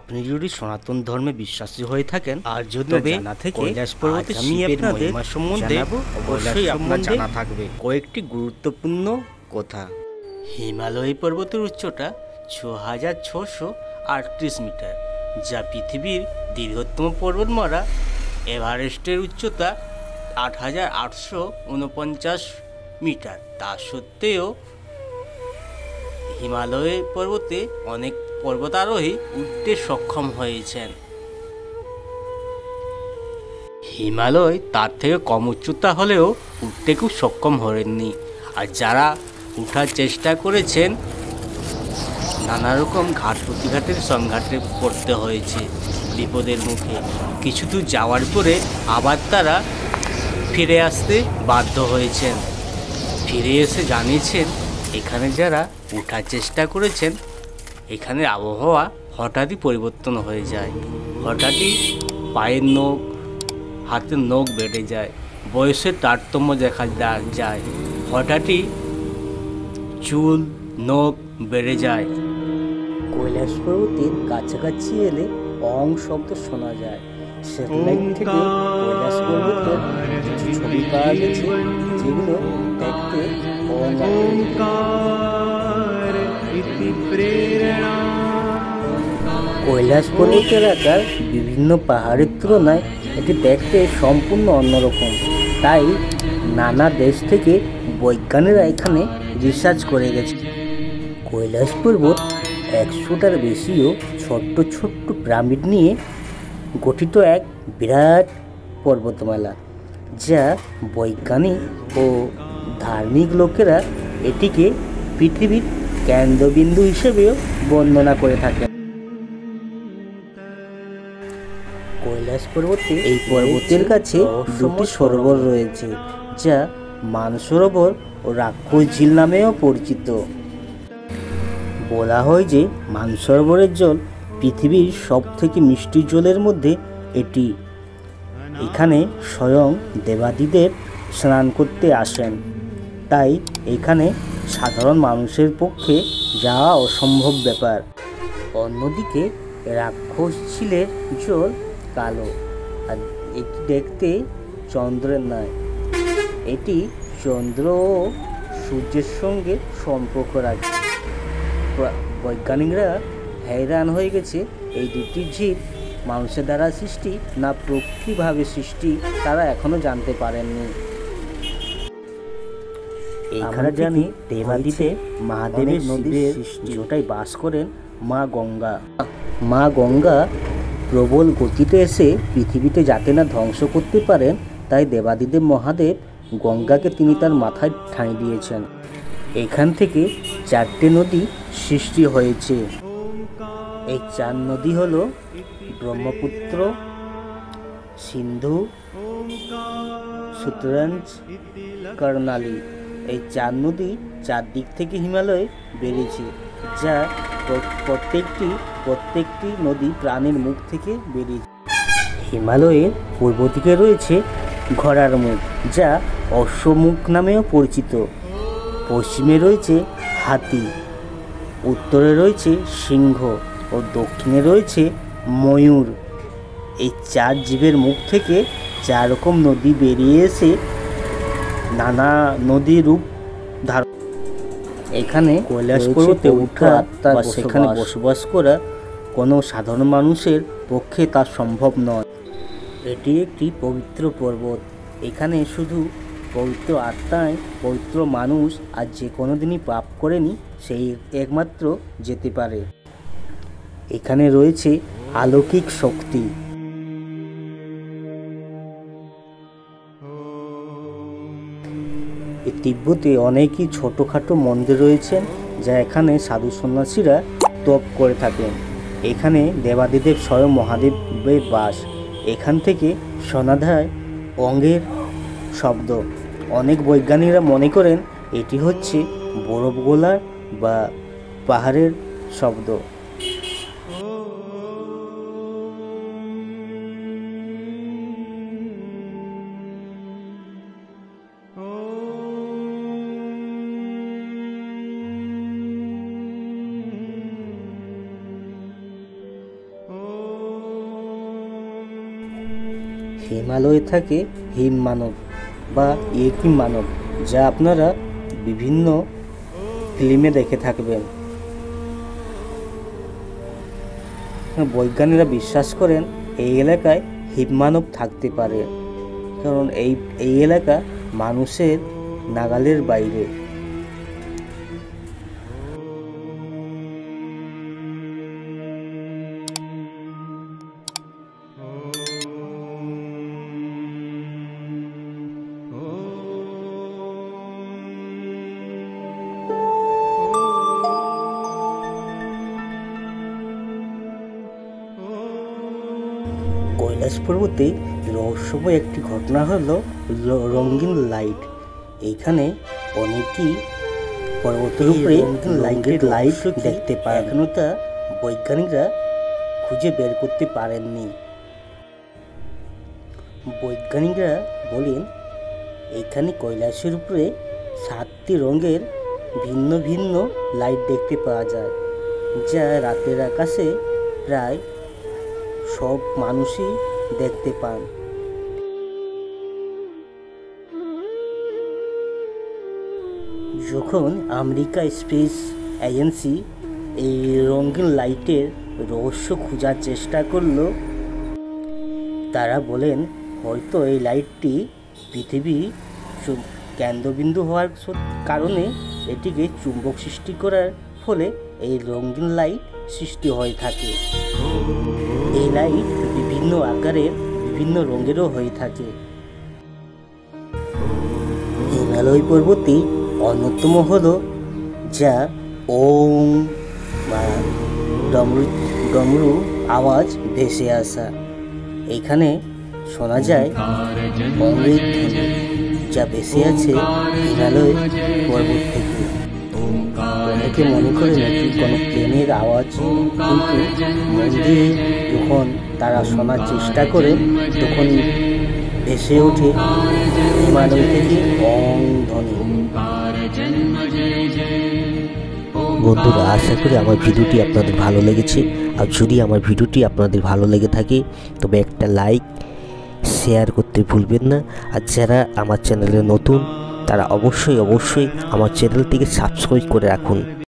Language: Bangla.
আপনি যদি সনাতন ধর্মে বিশ্বাসী হয়ে থাকেন আর যদি জানা থেকে কৈলাস পর্বতের শিবের মহিমা সম্বন্ধে অবশ্যই আপনার জানা থাকবে কয়েকটি গুরুত্বপূর্ণ কথা। হিমালয় পর্বতের উচ্চতা ৬,৬৩৮ মিটার, যা পৃথিবীর দীর্ঘতম পর্বতমালা। এভারেস্টের উচ্চতা ৮,৮৪৯ মিটার। তা সত্ত্বেও হিমালয় পর্বতে অনেক পর্বতারোহী উঠতে সক্ষম হয়েছেন। হিমালয় তার থেকে কম উচ্চতা হলেও উঠতে খুব সক্ষম হননি। আর যারা উঠার চেষ্টা করেছেন, নানা রকম ঘাট প্রতিঘাতের সংঘাতে পড়তে হয়েছে, বিপদের মুখে। কিছু দূর যাওয়ার পরে আবার তারা ফিরে আসতে বাধ্য হয়েছেন। ফিরে এসে জানিয়েছেন এখানে যারা ওঠার চেষ্টা করেছেন, এখানে আবহাওয়া হঠাৎই পরিবর্তন হয়ে যায়। হঠাৎই পায়ের নখ, হাতের নখ বেড়ে যায়, বয়সের তারতম্য দেখা যায়, হঠাৎই চুল নখ বেড়ে যায়। কৈলাস পর্বতের কাছাকাছি এলে অং শব্দ শোনা যায়। স্যাটেলাইট থেকে কৈলাস পর্বতের কিছু ছবি পাওয়া গেছে, যেগুলো দেখতে কৈলাস পর্বত এলাকার বিভিন্ন পাহাড়ের তুলনায় এটি দেখতে সম্পূর্ণ অন্যরকম। তাই নানা দেশ থেকে বৈজ্ঞানিকরা এখানে রিসার্চ করে গেছে। কৈলাস পর্বত ১০০টার বেশিও ছোট্ট ছোট্ট পিরামিড নিয়ে গঠিত এক বিরাট পর্বতমালা, যা বৈজ্ঞানিক ও ধার্মিক লোকেরা এটিকে পৃথিবীর কেন্দ্রবিন্দু হিসেবেও বর্ণনা করে থাকেন। কৈলাস পর্বতে এই পর্বতের কাছে দুটি সরোবর রয়েছে, যা মানসরোবর ও রাক্ষস ঝিল নামেও পরিচিত। বলা হয় যে মানসরোবরের জল পৃথিবীর সবথেকে মিষ্টি জলের মধ্যে এটি। এখানে স্বয়ং দেবাদিদেব স্নান করতে আসেন, তাই এখানে সাধারণ মানুষের পক্ষে যাওয়া অসম্ভব ব্যাপার। অন্যদিকে রাক্ষস ঝিলের জল কালো, আর এটি দেখতে চন্দ্রের ন্যায়। এটি চন্দ্র ও সূর্যের সঙ্গে সম্পর্ক রাখে। বৈজ্ঞানিকরা हैरान হয়ে গেছে এই দুটি ঝিল মানুষের দ্বারা সৃষ্টি না প্রকৃতিভাবে সৃষ্টি, তারা এখনো জানতে পারেননি। এখানে জানি দেবাদিদেব মহাদেবের নদীর যেটাই বাস করেন মা গঙ্গা। মা গঙ্গা প্রবল গতিতে এসে পৃথিবীতে যাতে না ধ্বংস করতে পারেন, তাই দেবাদিদেব মহাদেব গঙ্গাকে তিনি তার মাথায় ঠাঁই দিয়েছেন। এখান থেকে 4টে নদী সৃষ্টি হয়েছে। এই 4 নদী হলো ব্রহ্মপুত্র, সিন্ধু, সতলজ, কর্ণালী। এই 4 নদী 4 দিক থেকে হিমালয়ে বেরিয়েছে, যা প্রত্যেকটি নদী প্রাণের মুখ থেকে বেরিয়েছে। হিমালয়ের পূর্ব দিকে রয়েছে ঘোড়ার মুখ, যা অশ্বমুখ নামেও পরিচিত। পশ্চিমে রয়েছে হাতি, উত্তরে রয়েছে সিংহ ও দক্ষিণে রয়েছে ময়ূর। এই 4 জীবের মুখ থেকে 4 রকম নদী বেরিয়ে এসে নানা নদী রূপ ধারণ। এখানে কৈলাস পর্বতে ওঠা বা সেখানে বসবাস করা কোনো সাধারণ মানুষের পক্ষে তা সম্ভব নয়। এটি একটি পবিত্র পর্বত। এখানে শুধু পবিত্র আত্মায় পবিত্র মানুষ আর যে কোনো দিনই পাপ করেনি সেই একমাত্র যেতে পারে। এখানে রয়েছে অলৌকিক শক্তি। তিব্বতে অনেকই ছোটোখাটো মন্দির রয়েছেন, যা এখানে সাধু সন্ন্যাসীরা তপ করে থাকেন। এখানে দেবাদিদেব স্বয়ং মহাদেবের বাস। এখান থেকে শোনা যায় অঙ্গের শব্দ। অনেক বৈজ্ঞানিকরা মনে করেন এটি হচ্ছে বরফ গলা বা পাহাড়ের শব্দ। হিমালয়ে থাকে হিমমানব বা ইয়েতি মানব, যা আপনারা বিভিন্ন ফিল্মে দেখে থাকবেন। বৈজ্ঞানিকরা বিশ্বাস করেন এই এলাকায় হিমমানব থাকতে পারে, কারণ এই এলাকা মানুষের নাগালের বাইরে। কৈলাস পর্বতে রহস্যময় একটি ঘটনা হলো রঙিন লাইট। এইখানে অনেকেই পর্বতের উপরে লাইট দেখতে পায়, এখনো তা বৈজ্ঞানিকরা খুঁজে বের করতে পারেননি। বৈজ্ঞানিকরা বলেন এখানে কৈলাসের উপরে 7টি রঙের ভিন্ন ভিন্ন লাইট দেখতে পাওয়া যায়, যা রাতের আকাশে প্রায় সব মানুষই দেখতে পান। যখন আমেরিকা স্পেস এজেন্সি এই রঙিন লাইটের রহস্য খোঁজার চেষ্টা করলো, তারা বলেন হয়তো এই লাইটটি পৃথিবী কেন্দ্রবিন্দু হওয়ার কারণে এটিকে চুম্বক সৃষ্টি করার ফলে এই রঙিন লাইট সৃষ্টি হয়ে থাকে। এই লাইট বিভিন্ন আকারের বিভিন্ন রঙেরও হয়ে থাকে। হিমালয় পর্বতে অন্যতম হলো যা ওম বা ডমরু আওয়াজ ভেসে আসা। এখানে শোনা যায় অমৃত ধ্বনি, যা ভেসে আছে হিমালয় পর্বত থেকে। অনেকে মনে করেন এটি কোনো প্লেনের আওয়াজ, কিন্তু মন দিয়ে যখন তারা শোনার চেষ্টা করে তখন ভেসে ওঠে হিমালয় থেকে ওম ধ্বনি। বন্ধুরা, আশা করি আমার ভিডিওটি আপনাদের ভালো লেগেছে। আর যদি আমার ভিডিওটি আপনাদের ভালো লেগে থাকে তবে একটা লাইক শেয়ার করতে ভুলবেন না। আর যারা আমার চ্যানেলে নতুন তারা অবশ্যই আমার চ্যানেলটিকে সাবস্ক্রাইব করে রাখুন।